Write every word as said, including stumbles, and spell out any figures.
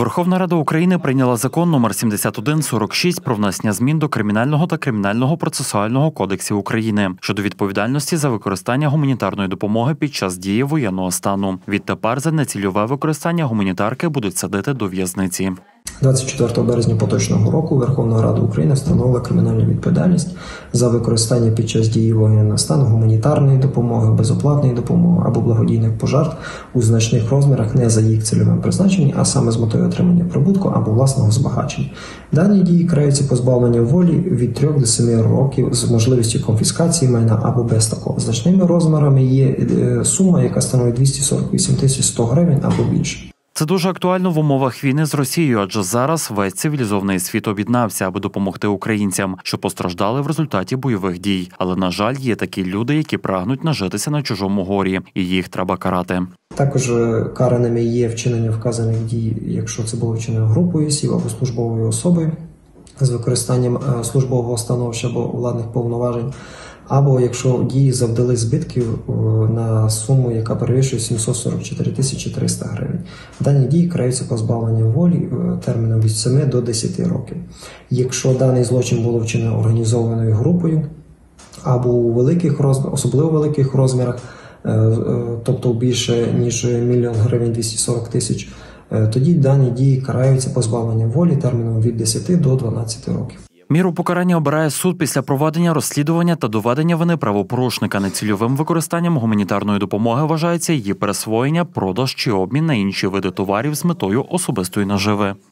Верховна Рада України прийняла закон номер сімдесят один сорок шість про внесення змін до Кримінального та Кримінального процесуального кодексів України щодо відповідальності за використання гуманітарної допомоги під час дії воєнного стану. Відтепер за нецільове використання гуманітарки будуть садити до в'язниці. двадцять четвертого березня поточного року Верховна Рада України встановила кримінальну відповідальність за використання під час дії воєнного стану гуманітарної допомоги, безоплатної допомоги або благодійних пожертв у значних розмірах не за їх цільовим призначенням, а саме з метою отримання прибутку або власного збагачення. Дані дії караються позбавленням волі від трьох до семи років з можливістю конфіскації майна або без такого. Значними розмірами є сума, яка становить двісті сорок вісім тисяч сто гривень або більше. Це дуже актуально в умовах війни з Росією, адже зараз весь цивілізований світ об'єднався, аби допомогти українцям, що постраждали в результаті бойових дій. Але, на жаль, є такі люди, які прагнуть нажитися на чужому горі, і їх треба карати. Також караними є вчинення вказаних дій, якщо це було вчинено групою осіб або службовою особою з використанням службового становища або владних повноважень, або якщо дії завдали збитків на суму, яка перевищує сімсот сорок чотири тисячі триста гривень. Дані дії караються позбавленням волі терміном від семи до десяти років. Якщо даний злочин було вчинено організованою групою або у великих розмірах, особливо великих розмірах, тобто більше ніж мільйон гривень двісті сорок тисяч, тоді дані дії караються позбавленням волі терміном від десяти до дванадцяти років. Міру покарання обирає суд після проведення розслідування та доведення вини правопорушника. Нецільовим використанням гуманітарної допомоги вважається її пересвоєння, продаж чи обмін на інші види товарів з метою особистої наживи.